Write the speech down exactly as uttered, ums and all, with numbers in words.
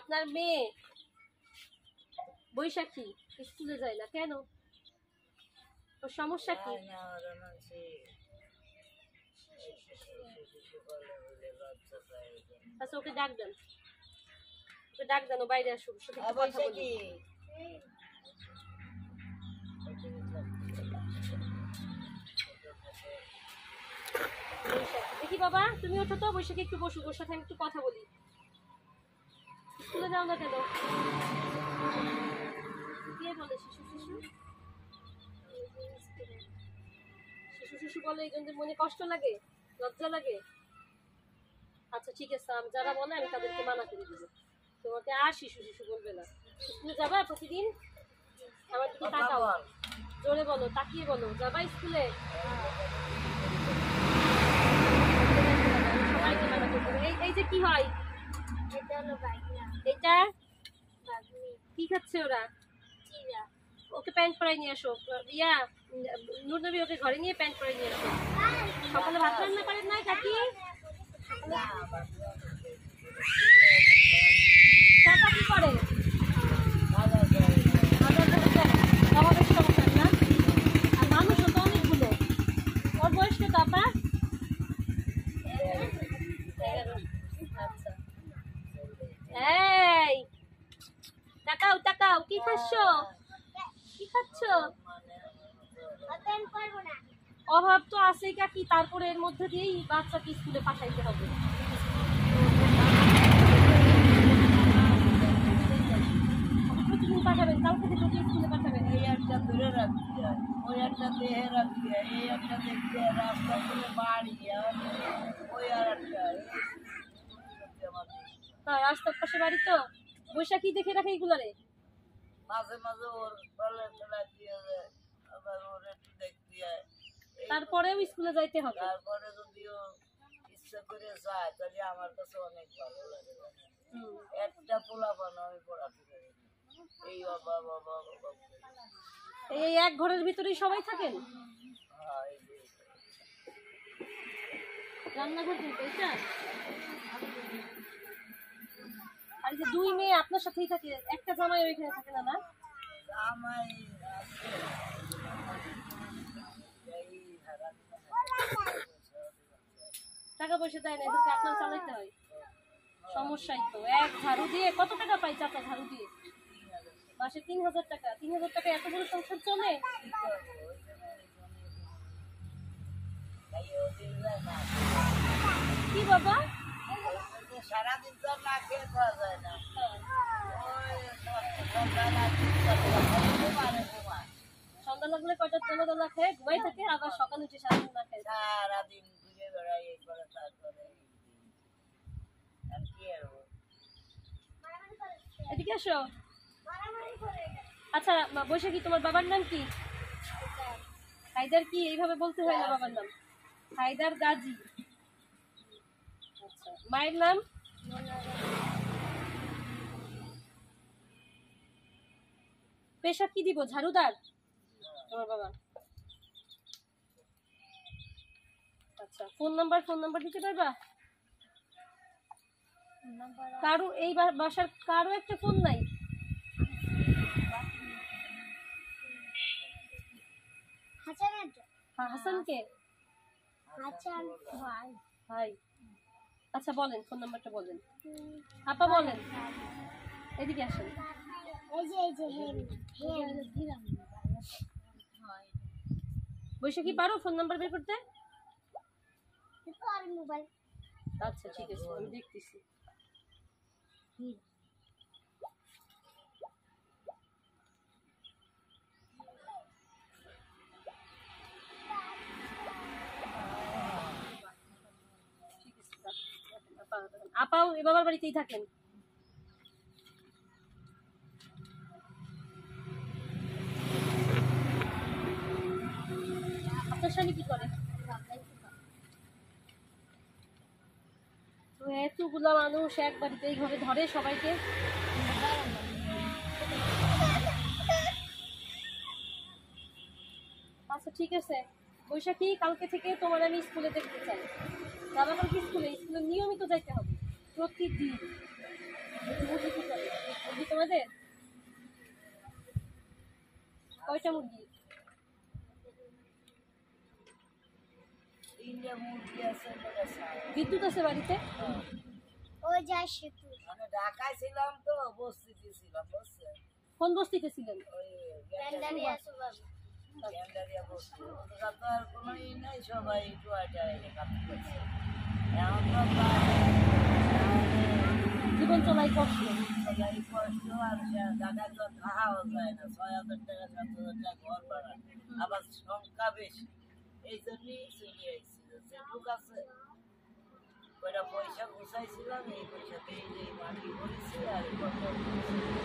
আপনার মেয়ে বৈশাখী স্কুলে যায় না কেন? ওর সমস্যা কি? আচ্ছা ওকে ডাক দেন, ওকে ডাক দেন, ও বাইরে আসুক, সাথে একটু কথা বলি। দেখি বাবা তুমি ওঠো তো, বৈশাখী একটু বসুক, ওর সাথে আমি একটু কথা বলি। স্কুলে যাও না কেন? কে বলে শিশু শিশু শিশু শিশু বলে এই জন্য মনে কষ্ট লাগে, লজ্জা লাগে? আচ্ছা ঠিক আছে, আমি যারা বলে আমি তাদেরকে মানা করে দেবো, তোমাকে আর শিশু শিশু বলবে না। স্কুলে যাবা প্রতিদিন? আমার দিকে তাকাও, জোরে বলো, তাকিয়ে বলো, যাবা স্কুলে? সবাইকে মানা করতে হবে। এই এই যে কি হয় এটা? কি খাচ্ছে ওরা? ওকে প্যান্ট পরাই নিয়ে আসো। ইয়া নূর নবী ওকে ঘরে নিয়ে প্যান্ট পরাই নিয়ে আসো। সকালে ভাত রান্না করেন নাই কাকি? চাচা কি করে? অভাবের সংসার না? আর মানুষও তো অনেকগুলো। ওর বয়স কত আপা? এই তাকাও তাকাও, কি খাচ্ছ? কি খাচ্ছ? অভাব তো আছেই কাকি, তারপরে এর মধ্যে দিয়েই বাচ্চাকে স্কুলে পাঠাইতে হবে। প্রতিদিন পাঠাবেন, কালকে থেকে স্কুলে পাঠাবেন। এই একটা ধরে রাখতে হয়, ওই একটা দেহে রাখতে হয়, এই একটা দেখতে হয়, রাস্তা করে বাড়ি ওই আর একটা রাস্তার পাশে বাড়ি তো। বৈশাখী দেখে রাখে এইগুলারে, মাঝে মাঝে ওর ফলে ফেলা দিয়ে যায়, আবার ওর একটু দেখতে হয়। তারপরেও স্কুলে যাইতে হবে। তারপরে যদিও ইচ্ছা করে যায় তাহলে আমার কাছে অনেক ভালো লাগে। একটা পোলা বানো আমি পড়াতে পারি, এই বাবা বাবা বাবা। এই এক ঘরের ভিতরেই সবাই থাকেন? রান্নাঘর কিন্তু এটা। আর যে দুই মেয়ে আপনার সাথেই থাকে, একটা জামাই ওইখানে থাকে না? না জামাই টাকা পয়সা দেয় না, এদেরকে আপনার চালাইতে হয়। সমস্যাই তো। এক ঝাড়ু দিয়ে কত টাকা পাই চাচা? ঝাড়ু দিয়ে মাসে তিন হাজার টাকা। তিন হাজার টাকা এত বড় সংসার চলে? কি বাবা সারাদিন তো না খেয়ে খাওয়া যায় না। সন্ধ্যা লাগলে কয়টা দোলা দোলা খেয়ে ঘুমাই থাকে, আবার সকালে উঠে সারাদিন না খেয়ে সারাদিন ঘুরে বেড়াই এই করে তারপরে। এদিকে আসো। আচ্ছা বৈশাখী তোমার বাবার নাম কি? হায়দার। কি এইভাবে বলতে হয় না বাবার নাম? হায়দার গাজী। আচ্ছা মায়ের নাম? পেশা কি দিব? ঝাড়ুদার তোমার বাবা? আচ্ছা ফোন নাম্বার, ফোন নাম্বার দিতে পারবা? কারো এই বাসার কারো একটা ফোন নাই? হাসানকে? ভাই আচ্ছা বলেন, ফোন নাম্বারটা বলেন। আপা বলেন, এদিকে আসেন। বৈশাখী পারো ফোন নাম্বার বের করতে? আচ্ছা ঠিক আছে, আমি দেখতেছি। আপাও এ বাবার বাড়িতেই থাকেন? আপনার স্বামী কি করে? তো এতগুলা মানুষ এক বাড়িতে এইভাবে ধরে সবাইকে? আচ্ছা ঠিক আছে বৈশাখী, কালকে থেকে তোমার আমি স্কুলে দেখতে চাই। যাবা কালকে স্কুলে? স্কুলে নিয়মিত যাইতে হবে প্রতিদিন। আমাদের? কয়টা মুরগি? তিনটা মুরগি আছে, একটা ছাগল। বিদ্যুৎ আছে বাড়িতে? ওই যায় সেতু মানে ঢাকায় ছিলাম তো, বস্তিতে ছিলাম, বুঝছেন? কোন বস্তিতে ছিলেন? ওই প্যান্ডালিয়া সুবাস গ্যান্ডারিয়া বস্তি। ওটা তো আর কোনো ই নাই, সবাই টুয়াটা কাজ করছে। এখন তো জীবন চলাই কষ্ট। সবাই কষ্ট, আর ঢাকায় তো খাওয়াও যায় না। ছয় হাজার টাকা সাত হাজার টাকা ঘর ভাড়া, আবার সংখ্যা বেশি। এই জন্যই চলে আসছিল। যেটুক আছে ওইটা পয়সা গুছাইছিলাম, এই পয়সাতেই যে মাটি করেছি আর এই ঘরটা করেছি।